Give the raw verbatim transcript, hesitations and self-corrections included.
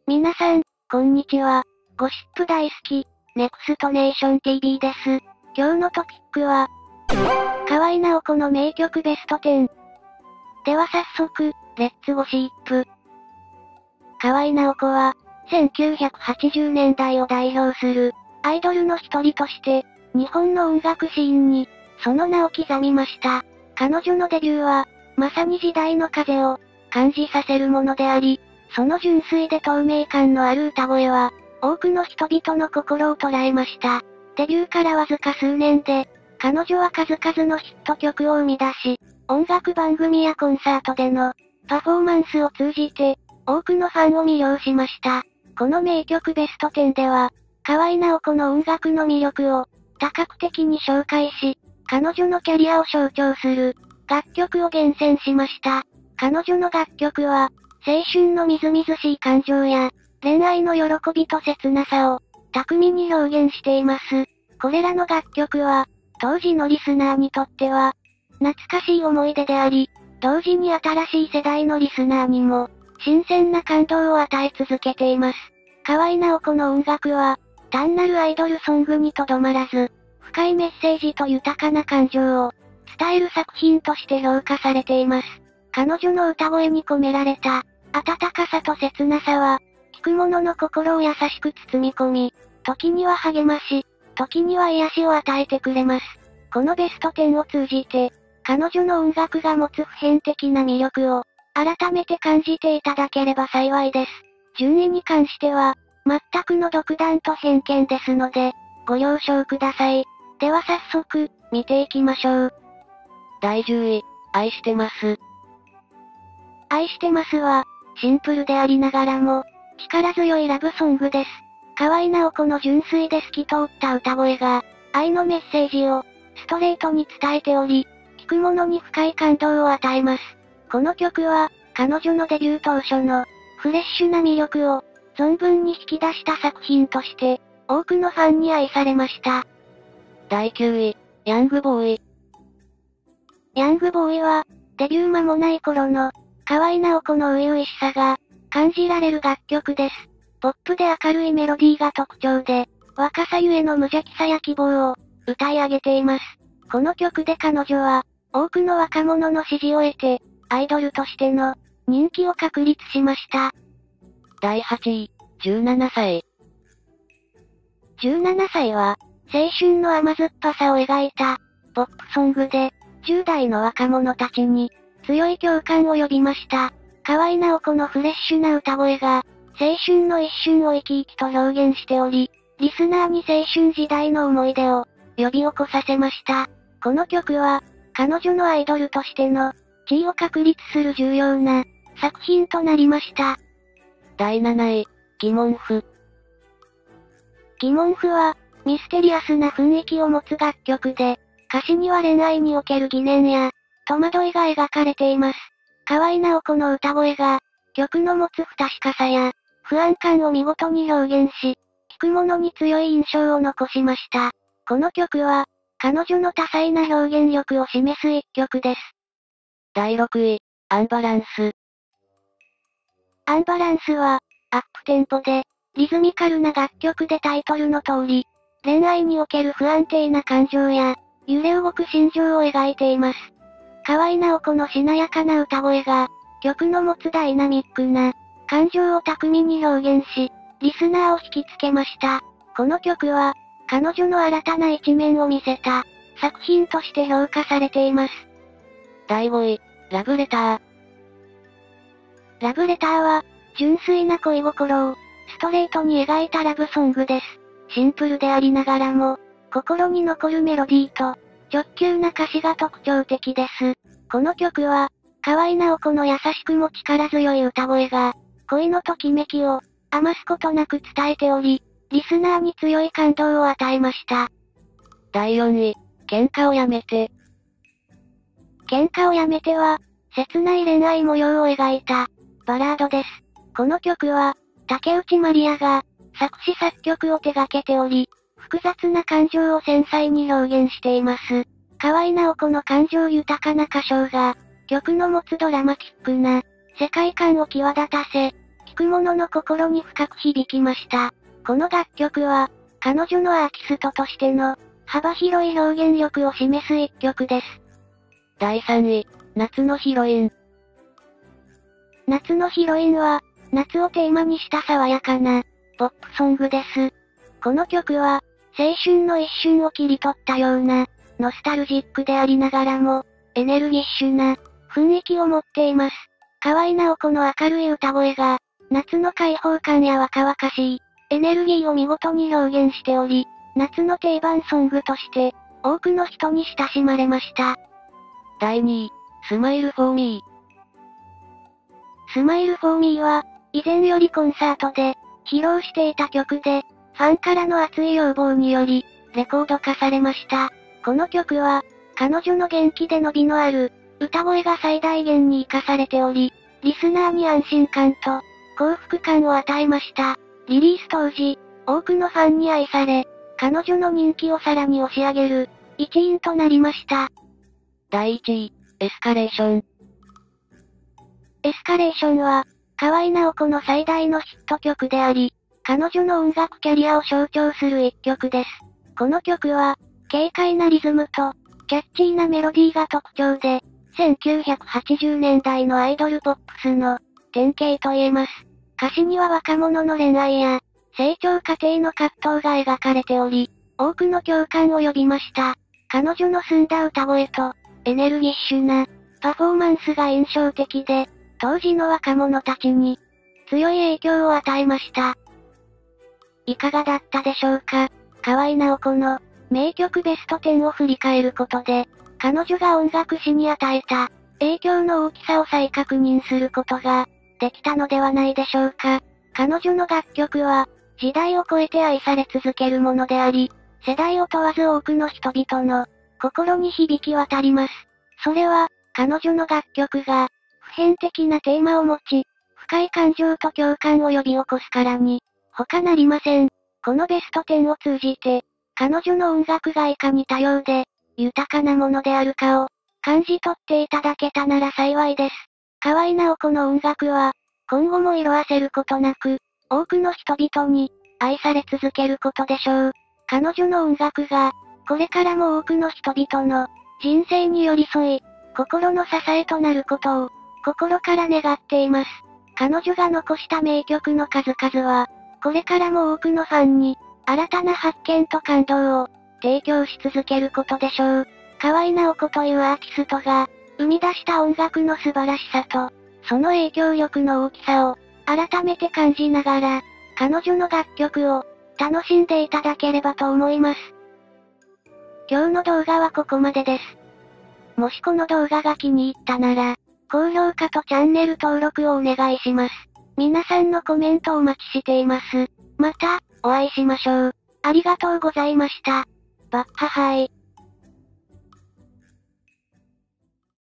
皆さん、こんにちは。ゴシップ大好き、ネクストネーション ティーブイ です。今日のトピックは、河合直子の名曲ベストテン。では早速、レッツゴシップ。河合直子は、せんきゅうひゃくはちじゅうねんだいを代表する、アイドルの一人として、日本の音楽シーンに、その名を刻みました。彼女のデビューは、まさに時代の風を、感じさせるものであり、その純粋で透明感のある歌声は、多くの人々の心を捉えました。デビューからわずか数年で、彼女は数々のヒット曲を生み出し、音楽番組やコンサートでのパフォーマンスを通じて、多くのファンを魅了しました。この名曲ベストテンでは、河合直子の音楽の魅力を多角的に紹介し、彼女のキャリアを象徴する楽曲を厳選しました。彼女の楽曲は、青春のみずみずしい感情や、恋愛の喜びと切なさを、巧みに表現しています。これらの楽曲は、当時のリスナーにとっては、懐かしい思い出であり、同時に新しい世代のリスナーにも、新鮮な感動を与え続けています。河合直子の音楽は、単なるアイドルソングにとどまらず、深いメッセージと豊かな感情を、伝える作品として評価されています。彼女の歌声に込められた、温かさと切なさは、聴く者の心を優しく包み込み、時には励まし、時には癒しを与えてくれます。このベストテンを通じて、彼女の音楽が持つ普遍的な魅力を、改めて感じていただければ幸いです。順位に関しては、全くの独断と偏見ですので、ご了承ください。では早速、見ていきましょう。 だいじゅうい、愛してます。 愛してますは、シンプルでありながらも、力強いラブソングです。河合直子の純粋で透き通った歌声が、愛のメッセージを、ストレートに伝えており、聴く者に深い感動を与えます。この曲は、彼女のデビュー当初の、フレッシュな魅力を、存分に引き出した作品として、多くのファンに愛されました。 だいきゅうい、ヤングボーイ。 ヤングボーイは、デビュー間もない頃の、河合直子の初々しさが、感じられる楽曲です。ポップで明るいメロディーが特徴で、若さゆえの無邪気さや希望を、歌い上げています。この曲で彼女は、多くの若者の支持を得て、アイドルとしての、人気を確立しました。 だいはちい、じゅうななさい。 じゅうななさいは、青春の甘酸っぱさを描いた、ポップソングで、じゅう代の若者たちに、強い共感を呼びました。河合直子のフレッシュな歌声が、青春の一瞬を生き生きと表現しており、リスナーに青春時代の思い出を、呼び起こさせました。この曲は、彼女のアイドルとしての、地位を確立する重要な、作品となりました。 だいなない、疑問符。 疑問符は、ミステリアスな雰囲気を持つ楽曲で、歌詞には恋愛における疑念や、戸惑いが描かれています。河合直子の歌声が、曲の持つ不確かさや、不安感を見事に表現し、聴く者に強い印象を残しました。この曲は、彼女の多彩な表現力を示す一曲です。 だいろくい、アンバランス。 アンバランスは、アップテンポで、リズミカルな楽曲でタイトルの通り、恋愛における不安定な感情や、揺れ動く心情を描いています。河合直子のしなやかな歌声が、曲の持つダイナミックな、感情を巧みに表現し、リスナーを引きつけました。この曲は、彼女の新たな一面を見せた、作品として評価されています。 だいごい、ラブレター。 ラブレターは、純粋な恋心を、ストレートに描いたラブソングです。シンプルでありながらも、心に残るメロディーと、直球な歌詞が特徴的です。この曲は、河合直子の優しくも力強い歌声が、恋のときめきを、余すことなく伝えており、リスナーに強い感動を与えました。 だいよんい、喧嘩をやめて。 喧嘩をやめては、切ない恋愛模様を描いた、バラードです。この曲は、竹内まりやが、作詞作曲を手掛けており、複雑な感情を繊細に表現しています。河合直子の感情豊かな歌唱が、曲の持つドラマティックな、世界観を際立たせ、聴く者の心に深く響きました。この楽曲は、彼女のアーティストとしての、幅広い表現力を示す一曲です。 だいさんい、夏のヒロイン。 夏のヒロインは、夏をテーマにした爽やかな、ポップソングです。この曲は、青春の一瞬を切り取ったような、ノスタルジックでありながらも、エネルギッシュな、雰囲気を持っています。河合直子の明るい歌声が、夏の開放感や若々しい、エネルギーを見事に表現しており、夏の定番ソングとして、多くの人に親しまれました。 だいにい、スマイルフォーミー。スマイルフォーミーは、以前よりコンサートで、披露していた曲で、ファンからの熱い要望により、レコード化されました。この曲は、彼女の元気で伸びのある、歌声が最大限に活かされており、リスナーに安心感と、幸福感を与えました。リリース当時、多くのファンに愛され、彼女の人気をさらに押し上げる、一因となりました。 だいいちい、エスカレーション。 エスカレーションは、河合直子の最大のヒット曲であり、彼女の音楽キャリアを象徴する一曲です。この曲は、軽快なリズムと、キャッチーなメロディーが特徴で、せんきゅうひゃくはちじゅうねんだいのアイドルポップスの典型と言えます。歌詞には若者の恋愛や、成長過程の葛藤が描かれており、多くの共感を呼びました。彼女の澄んだ歌声と、エネルギッシュな、パフォーマンスが印象的で、当時の若者たちに、強い影響を与えました。いかがだったでしょうか。河合直子の、名曲ベストじゅうを振り返ることで、彼女が音楽史に与えた、影響の大きさを再確認することが、できたのではないでしょうか。彼女の楽曲は、時代を超えて愛され続けるものであり、世代を問わず多くの人々の、心に響き渡ります。それは、彼女の楽曲が、普遍的なテーマを持ち、深い感情と共感を呼び起こすからに、他なりません。このベストじゅうを通じて、彼女の音楽がいかに多様で、豊かなものであるかを、感じ取っていただけたなら幸いです。河合直子の音楽は、今後も色褪せることなく、多くの人々に、愛され続けることでしょう。彼女の音楽が、これからも多くの人々の、人生に寄り添い、心の支えとなることを、心から願っています。彼女が残した名曲の数々は、これからも多くのファンに、新たな発見と感動を、提供し続けることでしょう。河合直子というアーティストが、生み出した音楽の素晴らしさと、その影響力の大きさを、改めて感じながら、彼女の楽曲を、楽しんでいただければと思います。今日の動画はここまでです。もしこの動画が気に入ったなら、高評価とチャンネル登録をお願いします。皆さんのコメントをお待ちしています。また、お会いしましょう。ありがとうございました。バッハハイ。